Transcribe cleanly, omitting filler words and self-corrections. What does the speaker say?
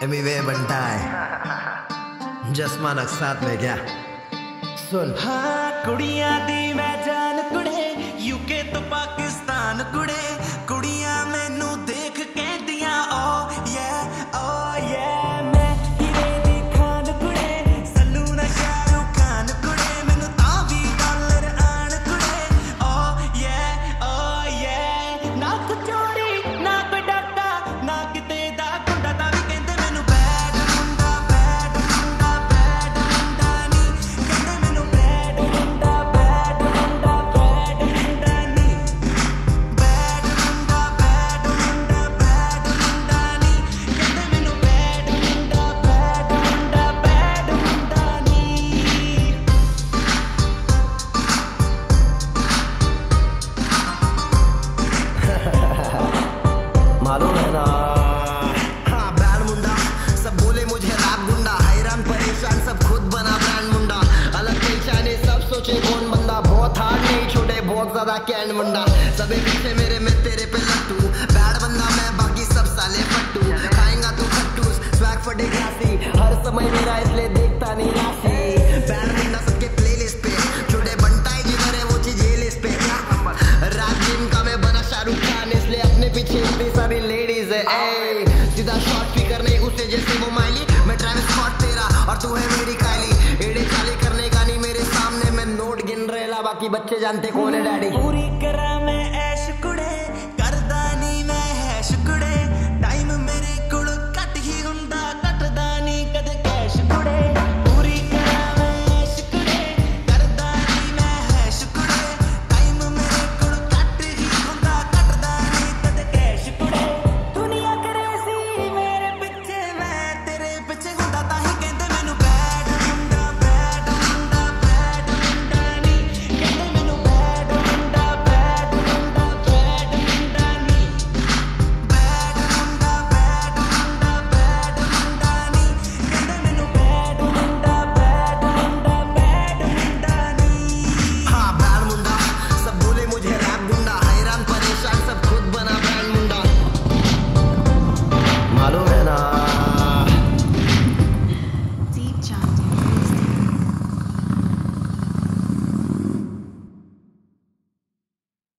एमिवे बनता है जसमान साथ में क्या सुन। हाँ कुड़िया दी मैं जान कुड़े यूके तो पाकिस्तान कुड़े कुड़िया मैनू देख के दिया ओ ये मैं हीरे दी खान कुड़े सल्लू ना शाहरुख खान कुड़े मैनू तां भी डॉलर आन कुड़े ओ ये ना कुछ चोरी ना कोई डरता ना किते दा गुंडा दा भी कहंदे मैनू बैड मुंडा नी कहंदे मैनू बैड मुंडा नी बैड मुंडा नी कहंदे मैनू बैड मुंडा नी। मालूम है ना। हाँ बैंड मुंडा सब बोले मुझे रैप गुंडा हैरान परेशान सब खुद बना ब्रांड मुंडा अलग पहचाने सब सोचे कौन बंदा बहुत हार्ड नहीं छोटे बहुत ज्यादा कैंड मुंडा सभी पीछे मेरे में तेरे पे लट्टू बैड बंदा मैं बाकी सब साले फट्टू खाएंगा तू खट्टूस स्वैग फटे ग्लासी हर समय मेरा इसलिए देखता नहीं राशि बैंड मुंडा सबके प्लेलिस्ट पे छोटे बनता है जिधर है वो चीज ये लिस्ट पे रैप गेम का मैं बना शाहरुख खान इसलिए अपने पीछे इतनी सारी लेडीज है ए सीधा शॉर्ट फिगर नहीं उसे जैसे वो माइली मैं ट्रैविस स्कॉट तेरा और तू है मेरी कायली एड़े चाले करने का नहीं मेरे सामने मैं नोट गिन रहेला बाकी बच्चे जानते कौन है डैडी।